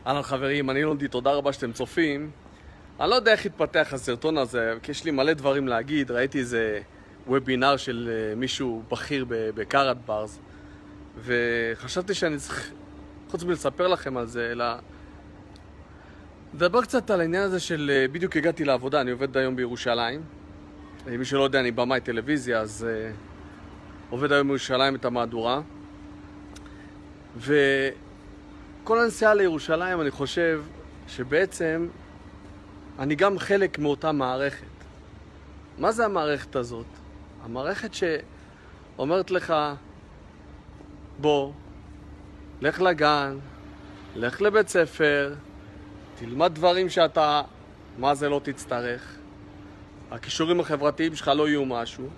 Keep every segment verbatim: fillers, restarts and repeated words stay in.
אהלן חברים, אני לונדי, תודה רבה שאתם צופים. אני לא יודע איך התפתח הסרטון הזה, כי יש לי מלא דברים להגיד. ראיתי איזה וובינר של מישהו בכיר בקארת ברס, וחשבתי שאני צריך, חוץ מלספר לכם על זה, אלא לדבר קצת על העניין הזה של בדיוק הגעתי לעבודה. אני עובד היום בירושלים. מי שלא יודע, אני במאי טלוויזיה, אז uh, עובד היום בירושלים את המהדורה. וכל הנסיעה לירושלים, אני חושב שבעצם אני גם חלק מאותה מערכת. מה זה המערכת הזאת? המערכת שאומרת לך, בוא, לך לגן, לך לבית ספר, תלמד דברים שאתה, מה זה לא תצטרך. הכישורים החברתיים שלך לא יהיו משהו.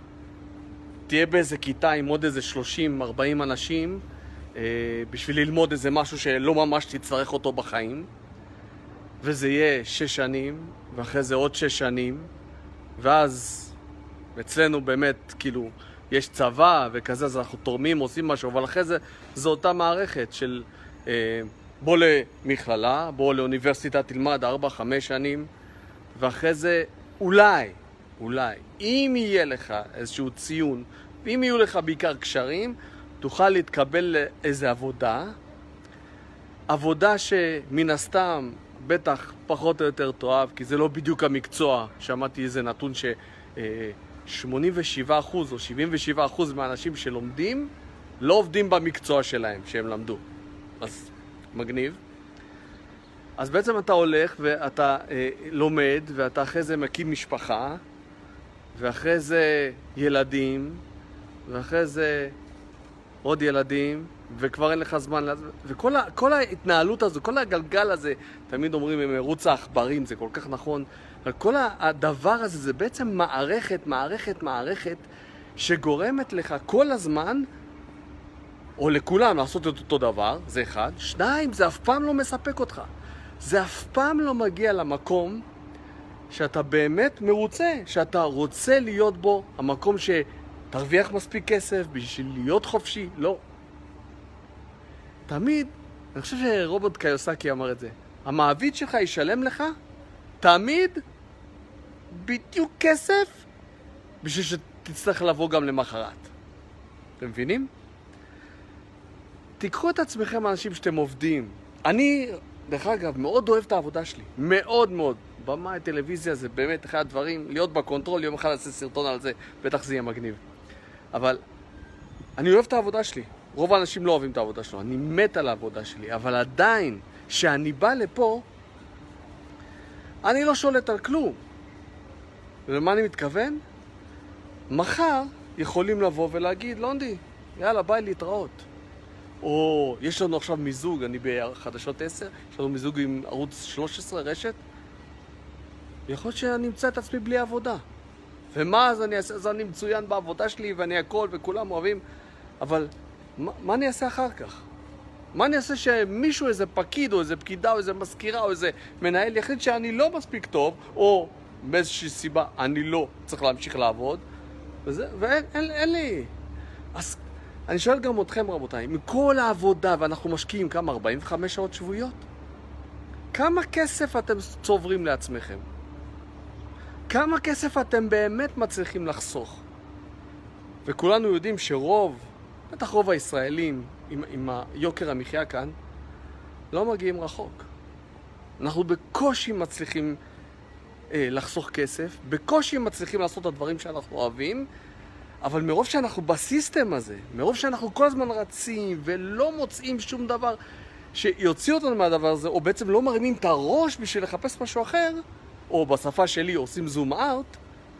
תהיה באיזה כיתה עם עוד איזה שלושים ארבעים אנשים, אה, בשביל ללמוד איזה משהו שלא ממש תצטרך אותו בחיים. וזה יהיה שש שנים, ואחרי זה עוד שש שנים, ואז אצלנו באמת, כאילו, יש צבא וכזה, אז אנחנו תורמים, עושים משהו, אבל אחרי זה, זו אותה מערכת של אה, בוא למכללה, בוא לאוניברסיטה, תלמד ארבע, חמש שנים, ואחרי זה אולי, אולי, אם יהיה לך איזשהו ציון, ואם יהיו לך בעיקר קשרים, תוכל להתקבל לאיזו עבודה, עבודה שמן הסתם בטח פחות או יותר תואב, כי זה לא בדיוק המקצוע. שמעתי איזה נתון ש-שמונים ושבעה אחוז או שבעים ושבעה אחוז מהאנשים שלומדים לא עובדים במקצוע שלהם שהם למדו. אז מגניב. אז בעצם אתה הולך ואתה אה, לומד, ואתה אחרי זה מקים משפחה, ואחרי זה ילדים, ואחרי זה עוד ילדים, וכבר אין לך זמן, וכל ה, כל ההתנהלות הזו, כל הגלגל הזה, תמיד אומרים עם מרוץ העכברים, זה כל כך נכון, אבל כל הדבר הזה זה בעצם מערכת, מערכת, מערכת, שגורמת לך כל הזמן, או לכולם לעשות את אותו דבר, זה אחד. שניים, זה אף פעם לא מספק אותך. זה אף פעם לא מגיע למקום שאתה באמת מרוצה, שאתה רוצה להיות בו, המקום שתרוויח מספיק כסף בשביל להיות חופשי. לא. תמיד, אני חושב שרובוט קיוסקי אמר את זה, המעביד שלך ישלם לך תמיד בדיוק כסף בשביל שתצטרך לבוא גם למחרת. אתם מבינים? תיקחו את עצמכם האנשים שאתם עובדים. אני, דרך אגב, מאוד אוהב את העבודה שלי. מאוד מאוד. במאי טלוויזיה זה באמת אחד הדברים, להיות בקונטרול, יום אחד לעשות סרטון על זה, בטח זה יהיה מגניב. אבל אני אוהב את העבודה שלי. רוב האנשים לא אוהבים את העבודה שלו. אני מת על העבודה שלי. אבל עדיין, שאני בא לפה, אני לא שולט על כלום. ולמה אני מתכוון? מחר יכולים לבוא ולהגיד, לונדי, יאללה, ביי להתראות. או יש לנו עכשיו מיזוג, אני בחדשות עשר, יש לנו מיזוג עם ערוץ שלוש עשרה רשת. יכול להיות שאני אמצא את עצמי בלי עבודה. ומה אז אני אעשה? אז אני מצוין בעבודה שלי ואני הכל וכולם אוהבים. אבל מה, מה אני אעשה אחר כך? מה אני אעשה שמישהו, איזה פקיד או איזה פקידה או איזה מזכירה או איזה מנהל יחליט שאני לא מספיק טוב, או באיזושהי סיבה אני לא צריך להמשיך לעבוד, וזה, ואין אין, אין לי. אז אני שואל גם אתכם רבותיי, מכל העבודה, ואנחנו משקיעים כמה, ארבעים וחמש שעות שבועיות? כמה כסף אתם צוברים לעצמכם? כמה כסף אתם באמת מצליחים לחסוך? וכולנו יודעים שרוב, בטח רוב הישראלים, עם, עם היוקר המחיה כאן, לא מגיעים רחוק. אנחנו בקושי מצליחים אה, לחסוך כסף, בקושי מצליחים לעשות את הדברים שאנחנו אוהבים, אבל מרוב שאנחנו בסיסטם הזה, מרוב שאנחנו כל הזמן רצים ולא מוצאים שום דבר שיוציא אותנו מהדבר הזה, או בעצם לא מרימים את הראש בשביל לחפש משהו אחר, או בשפה שלי עושים זום אאוט,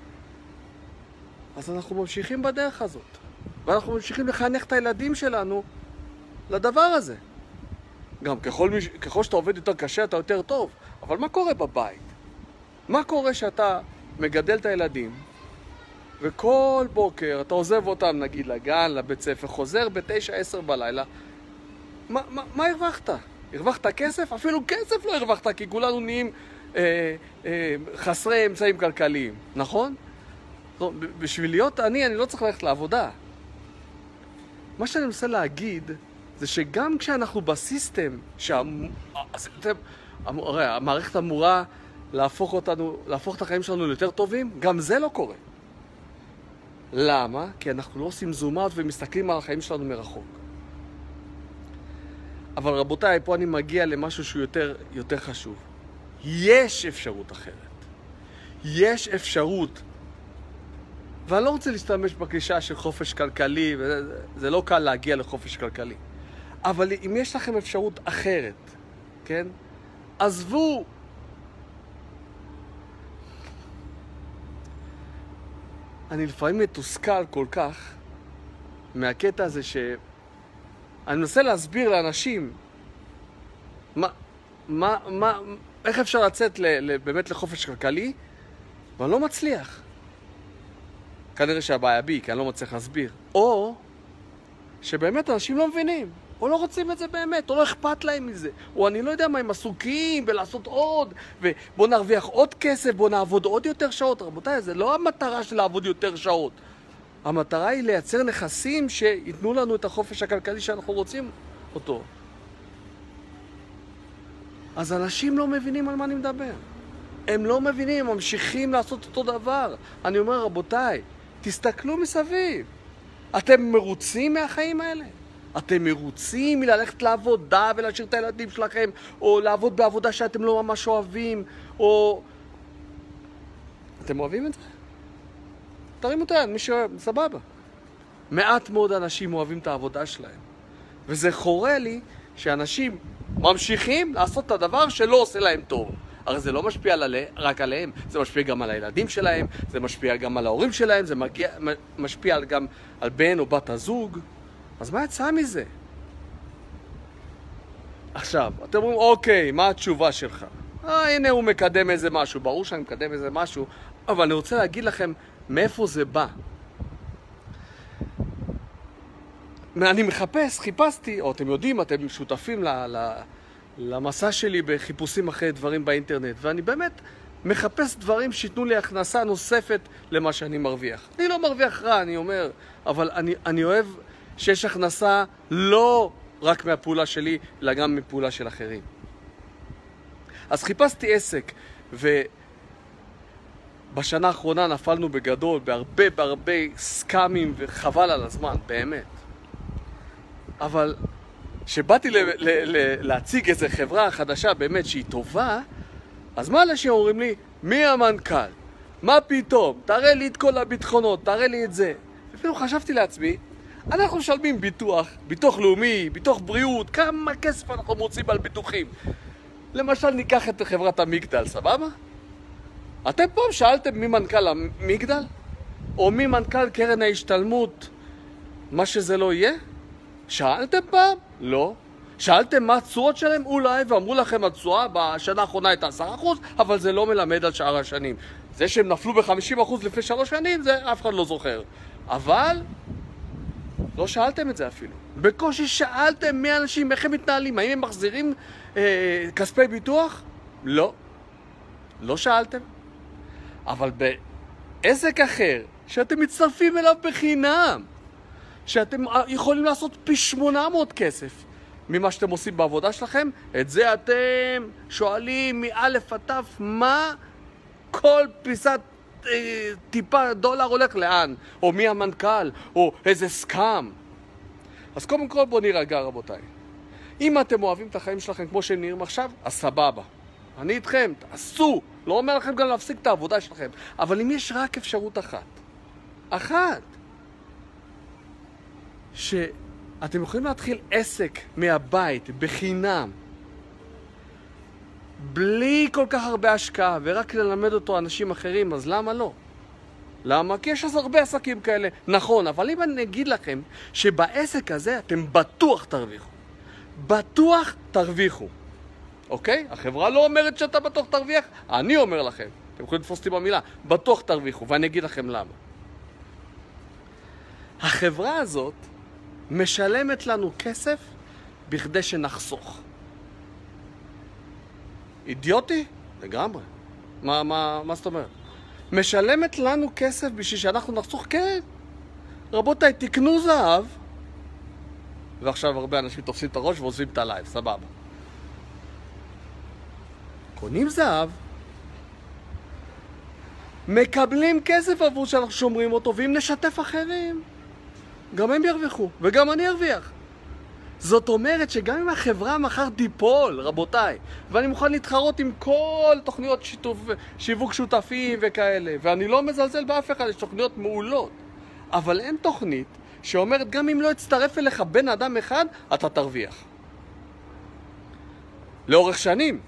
אז אנחנו ממשיכים בדרך הזאת. ואנחנו ממשיכים לחנך את הילדים שלנו לדבר הזה. גם ככל, ככל שאתה עובד יותר קשה, אתה יותר טוב. אבל מה קורה בבית? מה קורה שאתה מגדל את הילדים, וכל בוקר אתה עוזב אותם, נגיד, לגן, לבית ספר, חוזר בתשע עשר בלילה, מה, מה, מה הרווחת? הרווחת כסף? אפילו כסף לא הרווחת, כי כולנו נהיים אה, אה, חסרי אמצעים כלכליים, נכון? זאת, בשביל להיות אני, אני לא צריך ללכת לעבודה. מה שאני מנסה להגיד, זה שגם כשאנחנו בסיסטם, הרי המערכת אמורה להפוך אותנו, להפוך את החיים שלנו ליותר טובים, גם זה לא קורה. למה? כי אנחנו לא עושים זומות ומסתכלים על החיים שלנו מרחוק. אבל רבותיי, פה אני מגיע למשהו שהוא יותר, יותר חשוב. יש אפשרות אחרת. יש אפשרות. ואני לא רוצה להשתמש בקלישאה של חופש כלכלי, וזה לא קל להגיע לחופש כלכלי. אבל אם יש לכם אפשרות אחרת, כן? עזבו. אני לפעמים מתוסכל כל כך מהקטע הזה ש... אני מנסה להסביר לאנשים מה, מה, מה, איך אפשר לצאת ל, ל, באמת לחופש כלכלי, ואני לא מצליח. כנראה שהבעיה בי, כי אני לא מצליח להסביר. או שבאמת אנשים לא מבינים, או לא רוצים את זה באמת, או לא אכפת להם מזה. או אני לא יודע מה, הם עסוקים בלעשות עוד, ובוא נרוויח עוד כסף, בוא נעבוד עוד יותר שעות. רבותיי, זה לא המטרה של לעבוד יותר שעות. המטרה היא לייצר נכסים שיתנו לנו את החופש הכלכלי שאנחנו רוצים אותו. אז אנשים לא מבינים על מה אני מדבר. הם לא מבינים, הם ממשיכים לעשות אותו דבר. אני אומר, רבותיי, תסתכלו מסביב. אתם מרוצים מהחיים האלה? אתם מרוצים מללכת לעבודה ולהשאיר את הילדים שלכם, או לעבוד בעבודה שאתם לא ממש אוהבים, או... אתם אוהבים את זה? תרימו את היד, מי שאוהב, סבבה. מעט מאוד אנשים אוהבים את העבודה שלהם. וזה חורה לי שאנשים ממשיכים לעשות את הדבר שלא עושה להם טוב. הרי זה לא משפיע עלי, רק עליהם, זה משפיע גם על הילדים שלהם, זה משפיע גם על ההורים שלהם, זה מגיע, משפיע גם על בן או בת הזוג. אז מה יצא מזה? עכשיו, אתם אומרים, אוקיי, מה התשובה שלך? אה, הנה הוא מקדם איזה משהו, ברור שאני מקדם איזה משהו, אבל אני רוצה להגיד לכם מאיפה זה בא. אני מחפש, חיפשתי, או אתם יודעים, אתם שותפים ל, ל, למסע שלי בחיפושים אחרי דברים באינטרנט, ואני באמת מחפש דברים שיתנו לי הכנסה נוספת למה שאני מרוויח. אני לא מרוויח רע, אני אומר, אבל אני, אני אוהב שיש הכנסה לא רק מהפעולה שלי, אלא גם מפעולה של אחרים. אז חיפשתי עסק, ובשנה האחרונה נפלנו בגדול, בהרבה בהרבה סקאמים, וחבל על הזמן, באמת. אבל כשבאתי ל- ל- ל- להציג איזו חברה חדשה באמת שהיא טובה, אז מה אנשים אומרים לי? מי המנכ"ל? מה פתאום? תראה לי את כל הביטחונות, תראה לי את זה. ופתאום חשבתי לעצמי, אנחנו משלמים ביטוח, ביטוח לאומי, ביטוח בריאות, כמה כסף אנחנו מוצאים על ביטוחים. למשל ניקח את חברת המגדל, סבבה? אתם פה שאלתם מי מנכ"ל המגדל? או מי מנכ"ל קרן ההשתלמות, מה שזה לא יהיה? שאלתם פעם? לא. שאלתם מה התשואות שלהם? אולי, ואמרו לכם התשואה בשנה האחרונה הייתה עשרה אחוז, אבל זה לא מלמד על שאר השנים. זה שהם נפלו ב-חמישים אחוז לפני שלוש שנים, זה אף אחד לא זוכר. אבל לא שאלתם את זה אפילו. בקושי שאלתם מי אנשים, איך הם מתנהלים, האם הם מחזירים אה, כספי ביטוח? לא. לא שאלתם. אבל בעסק אחר, שאתם מצטרפים אליו בחינם, שאתם יכולים לעשות פי שמונה מאות כסף ממה שאתם עושים בעבודה שלכם, את זה אתם שואלים מאלף עד תף, מה כל פיסת אה, טיפה דולר הולך לאן? או מי המנכ"ל? או איזה סקאם? אז קודם כל בואו נירגע, רבותיי. אם אתם אוהבים את החיים שלכם כמו שהם נראים עכשיו, אז סבבה. אני איתכם, תעשו. לא אומר לכם גם להפסיק את העבודה שלכם. אבל אם יש רק אפשרות אחת, אחת, שאתם יכולים להתחיל עסק מהבית, בחינם, בלי כל כך הרבה השקעה, ורק ללמד אותו אנשים אחרים, אז למה לא? למה? כי יש אז הרבה עסקים כאלה. נכון, אבל אם אני אגיד לכם שבעסק הזה אתם בטוח תרוויחו. בטוח תרוויחו. אוקיי? החברה לא אומרת שאתה בטוח תרוויח, אני אומר לכם. אתם יכולים לתפוס אותי במילה. בטוח תרוויחו, ואני אגיד לכם למה. החברה הזאת משלמת לנו כסף בכדי שנחסוך. אידיוטי? לגמרי. מה, מה, מה זאת אומרת? משלמת לנו כסף בשביל שאנחנו נחסוך? כן. רבותיי, תקנו זהב, ועכשיו הרבה אנשים תופסים את הראש ועוזבים את הלייב, סבבה. קונים זהב, מקבלים כסף עבור שאנחנו שומרים אותו, ואם נשתף אחרים, גם הם ירוויחו, וגם אני ארוויח. זאת אומרת שגם אם החברה מחר תיפול, רבותיי, ואני מוכן להתחרות עם כל תוכניות שיתוף, שיווק שותפים וכאלה, ואני לא מזלזל באף אחד, יש תוכניות מעולות, אבל אין תוכנית שאומרת גם אם לא יצטרף אליך בן אדם אחד, אתה תרוויח. לאורך שנים.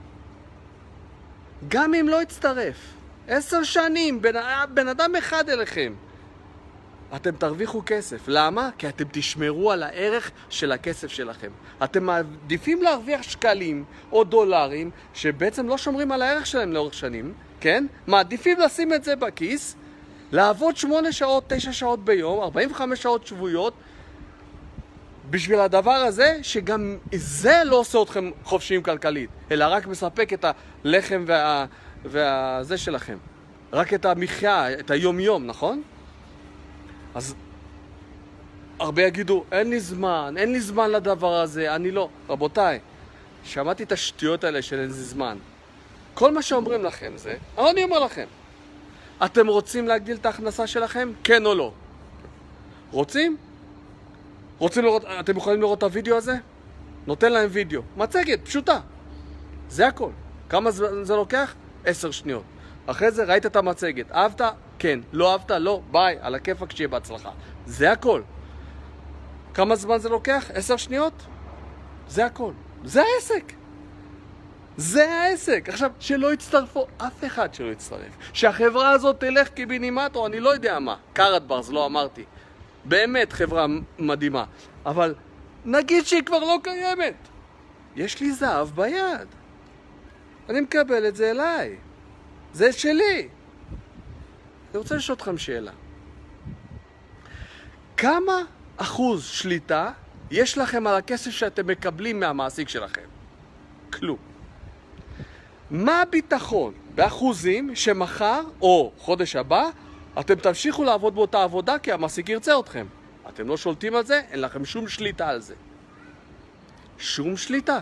גם אם לא יצטרף, עשר שנים, בן, בן אדם אחד אליכם, אתם תרוויחו כסף. למה? כי אתם תשמרו על הערך של הכסף שלכם. אתם מעדיפים להרוויח שקלים או דולרים שבעצם לא שומרים על הערך שלהם לאורך שנים, כן? מעדיפים לשים את זה בכיס, לעבוד שמונה שעות, תשע שעות ביום, ארבעים וחמש שעות שבועיות, בשביל הדבר הזה, שגם זה לא עושה אתכם חופשיים כלכלית, אלא רק מספק את הלחם וה... והזה שלכם. רק את המחיה, את היום-יום, נכון? אז הרבה יגידו, אין לי זמן, אין לי זמן לדבר הזה, אני לא. רבותיי, שמעתי את השטויות האלה של אין לי זמן. כל מה שאומרים לכם זה, אבל אני אומר לכם, אתם רוצים להגדיל את ההכנסה שלכם? כן או לא? רוצים? רוצים לראות, אתם יכולים לראות את הוידאו הזה? נותן להם וידאו. מצגת, פשוטה. זה הכל. כמה זה לוקח? עשר שניות. אחרי זה ראית את המצגת. אהבת? כן. לא אהבת? לא. ביי. על הכיפק שיהיה בהצלחה. זה הכל. כמה זמן זה לוקח? עשר שניות? זה הכל. זה העסק. זה העסק. עכשיו, שלא יצטרפו, אף אחד שלא יצטרף. שהחברה הזאת תלך קיבינימט, או אני לא יודע מה. קארטברס, לא אמרתי. באמת חברה מדהימה. אבל נגיד שהיא כבר לא קיימת. יש לי זהב ביד. אני מקבל את זה אליי. זה שלי. אני רוצה לשאול אתכם שאלה. כמה אחוז שליטה יש לכם על הכסף שאתם מקבלים מהמעסיק שלכם? כלום. מה הביטחון באחוזים שמחר או חודש הבא אתם תמשיכו לעבוד באותה עבודה כי המעסיק ירצה אתכם? אתם לא שולטים על זה, אין לכם שום שליטה על זה. שום שליטה.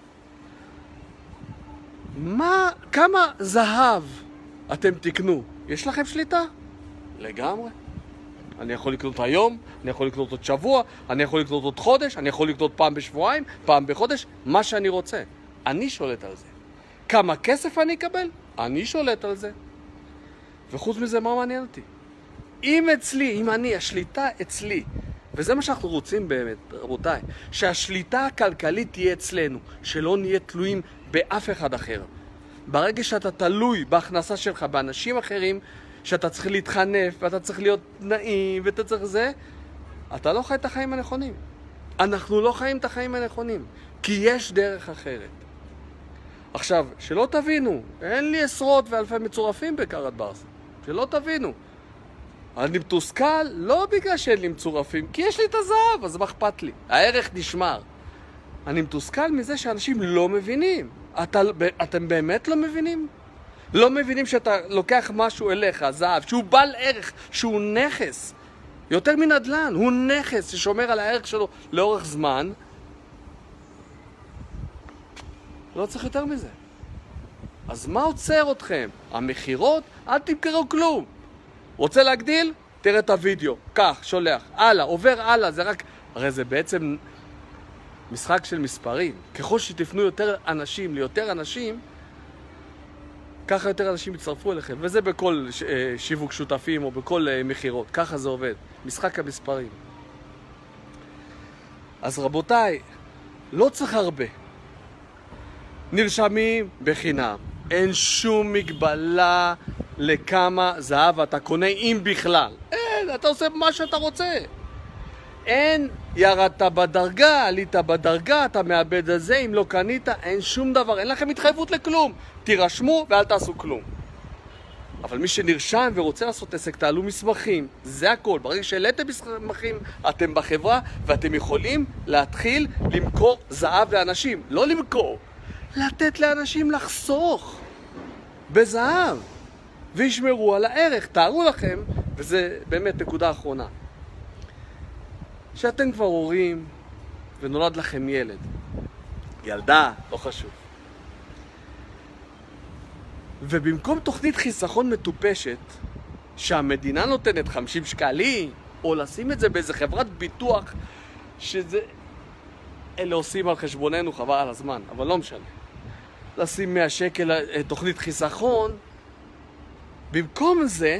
מה, כמה זהב אתם תקנו? יש לכם שליטה? לגמרי. אני יכול לקנות היום, אני יכול לקנות עוד שבוע, אני יכול לקנות עוד חודש, אני יכול לקנות פעם בשבועיים, פעם בחודש, מה שאני רוצה. אני שולט על זה. כמה כסף אני אקבל? אני שולט על זה. וחוץ מזה, מה מעניין אותי? אם אצלי, אם אני, השליטה אצלי, וזה מה שאנחנו רוצים באמת, רבותיי, שהשליטה הכלכלית תהיה אצלנו, שלא נהיה תלויים באף אחד אחר. ברגע שאתה תלוי בהכנסה שלך באנשים אחרים, שאתה צריך להתחנף, ואתה צריך להיות נעים, ואתה צריך זה, אתה לא חי את החיים הנכונים. אנחנו לא חיים את החיים הנכונים, כי יש דרך אחרת. עכשיו, שלא תבינו, אין לי עשרות ואלפי מצורפים בקארטברס. שלא תבינו. אני מתוסכל לא בגלל שאין לי מצורפים, כי יש לי את הזהב, אז מה אכפת לי? הערך נשמר. אני מתוסכל מזה שאנשים לא מבינים. אתה, אתם באמת לא מבינים? לא מבינים שאתה לוקח משהו אליך, זהב, שהוא בעל ערך, שהוא נכס. יותר מנדלן, הוא נכס ששומר על הערך שלו לאורך זמן. לא צריך יותר מזה. אז מה עוצר אתכם? המחירות? אל תמכרו כלום. רוצה להגדיל? תראה את הוידאו. כך, שולח. הלאה, עובר הלאה. זה רק... הרי זה בעצם משחק של מספרים. ככל שתפנו יותר אנשים ליותר אנשים, ככה יותר אנשים יצטרפו אליכם. וזה בכל ש... שיווק שותפים או בכל מחירות. ככה זה עובד. משחק המספרים. אז רבותיי, לא צריך הרבה. נרשמים בחינם. אין שום מגבלה לכמה זהב אתה קונה, אם בכלל. אין, אתה עושה מה שאתה רוצה. אין, ירדת בדרגה, עלית בדרגה, אתה מאבד את זה, אם לא קנית, אין שום דבר. אין לכם התחייבות לכלום. תירשמו ואל תעשו כלום. אבל מי שנרשם ורוצה לעשות עסק, תעלו מסמכים. זה הכל. ברגע שהעליתם מסמכים, אתם בחברה, ואתם יכולים להתחיל למכור זהב לאנשים. לא למכור. לתת לאנשים לחסוך בזהב וישמרו על הערך. תארו לכם, וזה באמת נקודה אחרונה, שאתם כבר הורים ונולד לכם ילד, ילדה, לא חשוב. ובמקום תוכנית חיסכון מטופשת, שהמדינה נותנת חמישים שקלים, או לשים את זה באיזה חברת ביטוח, שזה... אלה עושים על חשבוננו, חבל על הזמן, אבל לא משנה. לשים מאה שקל תוכנית חיסכון, במקום זה,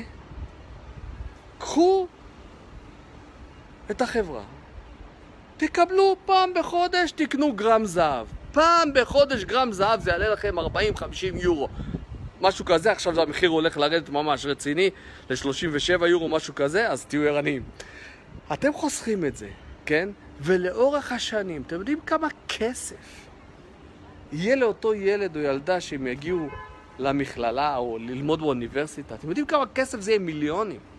קחו את החברה. תקבלו פעם בחודש, תקנו גרם זהב. פעם בחודש גרם זהב זה יעלה לכם ארבעים חמישים יורו. משהו כזה, עכשיו זה המחיר הולך לרדת ממש רציני, ל-שלושים ושבעה יורו, משהו כזה, אז תהיו ערניים. אתם חוסכים את זה, כן? ולאורך השנים, אתם יודעים כמה כסף יהיה לאותו ילד או ילדה שהם יגיעו למכללה או ללמוד באוניברסיטה? אתם יודעים כמה כסף זה יהיה? מיליונים.